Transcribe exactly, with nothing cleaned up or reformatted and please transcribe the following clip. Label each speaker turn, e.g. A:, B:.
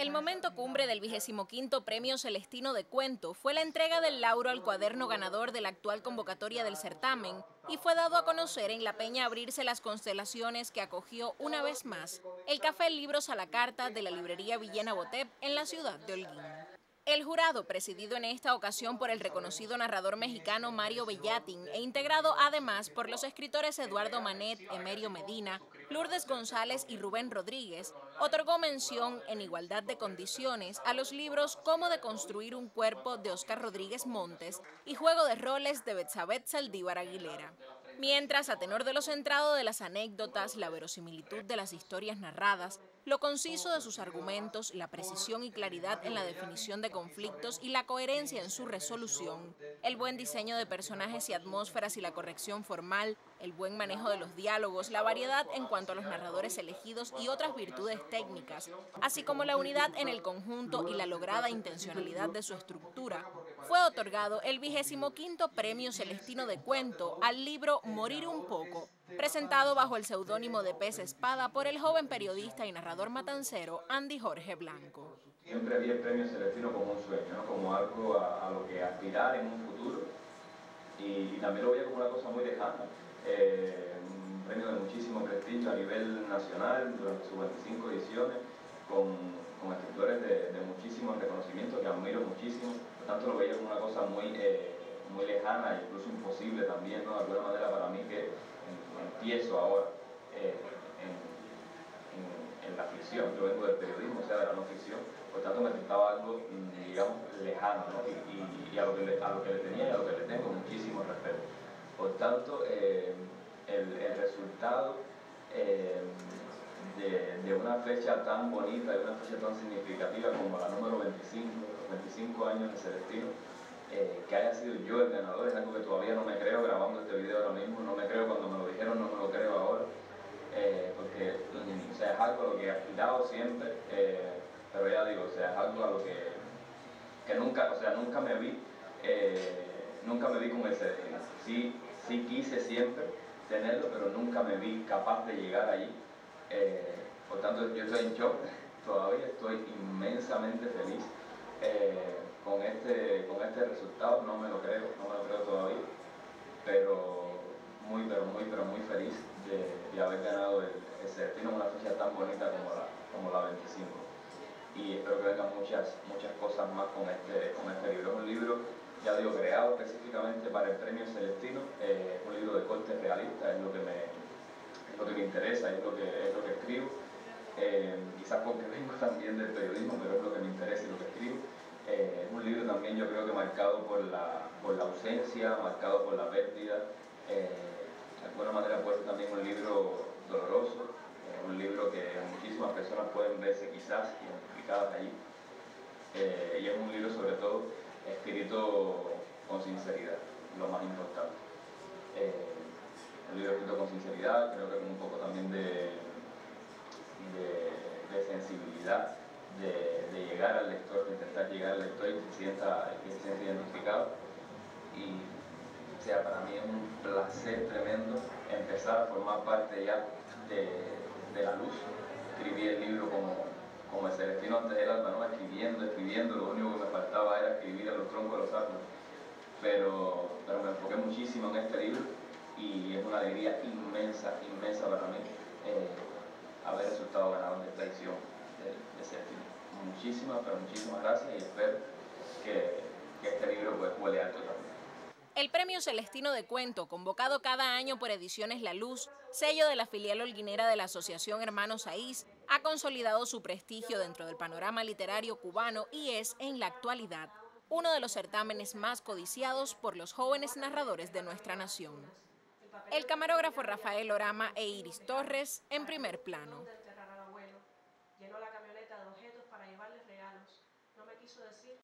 A: El momento cumbre del vigesimoquinto Premio Celestino de Cuento fue la entrega del lauro al cuaderno ganador de la actual convocatoria del certamen y fue dado a conocer en la Peña Abrirse las Constelaciones, que acogió una vez más el Café Libros a la Carta de la librería Villena Botep en la ciudad de Holguín. El jurado, presidido en esta ocasión por el reconocido narrador mexicano Mario Bellatin e integrado además por los escritores Eduardo Manet, Emerio Medina, Lourdes González y Rubén Rodríguez, otorgó mención en igualdad de condiciones a los libros Cómo deconstruir un cuerpo de Óscar Rodríguez Montes y Juego de roles de Betsabé Saldívar Aguilera. Mientras, a tenor de lo centrado de las anécdotas, la verosimilitud de las historias narradas, lo conciso de sus argumentos, la precisión y claridad en la definición de conflictos y la coherencia en su resolución, el buen diseño de personajes y atmósferas y la corrección formal, el buen manejo de los diálogos, la variedad en cuanto a los narradores elegidos y otras virtudes técnicas, así como la unidad en el conjunto y la lograda intencionalidad de su estructura, fue otorgado el vigesimoquinto Premio Celestino de Cuento al libro Morir un poco, presentado bajo el seudónimo de Pez Espada por el joven periodista y narrador matancero Andy Jorge Blanco.
B: Siempre vi el Premio Celestino como un sueño, ¿no? Como algo a, a lo que aspirar en un futuro, y, y también lo veía como una cosa muy lejana. Eh, un premio de muchísimo prestigio a nivel nacional durante sus veinticinco ediciones, con, con escritores de, de muchísimo reconocimiento que admiro muchísimo. Por tanto, lo veía como una cosa muy, eh, muy lejana e incluso imposible también, ¿no? De alguna manera para mí, que empiezo ahora eh, en, en, en la ficción. Yo vengo del periodismo, o sea, de la no ficción, por tanto me resultaba algo, digamos, lejano, ¿no? y, y, y a, lo que le, a lo que le tenía y a lo que le tengo muchísimo respeto. Por tanto, eh, el, el resultado eh, de, de una fecha tan bonita, de una fecha tan significativa como la número veinticinco, los veinticinco años de Celestino, Eh, que haya sido yo el ganador, es algo que todavía no me creo grabando este video ahora mismo, no me creo cuando me lo dijeron, no me lo creo ahora, eh, porque o sea, es algo a lo que he aspirado siempre, eh, pero ya digo, o sea, es algo a lo que, que nunca, o sea, nunca me vi, eh, nunca me vi con ese destino. Sí, sí quise siempre tenerlo, pero nunca me vi capaz de llegar allí, eh, por tanto yo estoy en shock, todavía estoy inmensamente feliz. Eh, con este, con este resultado, no me lo creo, no me lo creo todavía, pero muy, pero muy, pero muy feliz de, de haber ganado el, el Celestino en una fecha tan bonita como la, como la veinticinco. Y espero que vengan muchas, muchas cosas más con este, con este libro. Es un libro, ya digo, creado específicamente para el Premio Celestino, eh, es un libro de corte realista, es lo que me, es lo que me interesa, es lo que, es lo que escribo. Eh, quizás porque vengo también del periodismo, pero es lo que me interesa y lo que escribo. Eh, es un libro también, yo creo que marcado por la, por la ausencia, marcado por la pérdida. Eh, de alguna manera puede ser también un libro doloroso, eh, un libro que muchísimas personas pueden verse quizás identificadas allí. Eh, y es un libro sobre todo escrito con sinceridad, lo más importante. Eh, un libro escrito con sinceridad, creo que con un poco también de, de, de sensibilidad. De, de llegar al lector, de intentar llegar al lector y que se sienta, que se sienta identificado. Y o sea, para mí es un placer tremendo empezar a formar parte ya de, de la luz. Escribí el libro como, como el Celestino antes del alba, ¿no? escribiendo, escribiendo, lo único que me faltaba era escribir a los troncos de los árboles. Pero, pero me enfoqué muchísimo en este libro y es una alegría inmensa, inmensa para mí eh, haber resultado ganador de esta edición de, de Celestino. Muchísimas, pero muchísimas gracias y espero que, que este libro pues huele alto también.
A: El Premio Celestino de Cuento, convocado cada año por Ediciones La Luz, sello de la filial holguinera de la Asociación Hermanos Saiz, ha consolidado su prestigio dentro del panorama literario cubano y es, en la actualidad, uno de los certámenes más codiciados por los jóvenes narradores de nuestra nación. El camarógrafo Rafael Orama e Iris Torres en primer plano.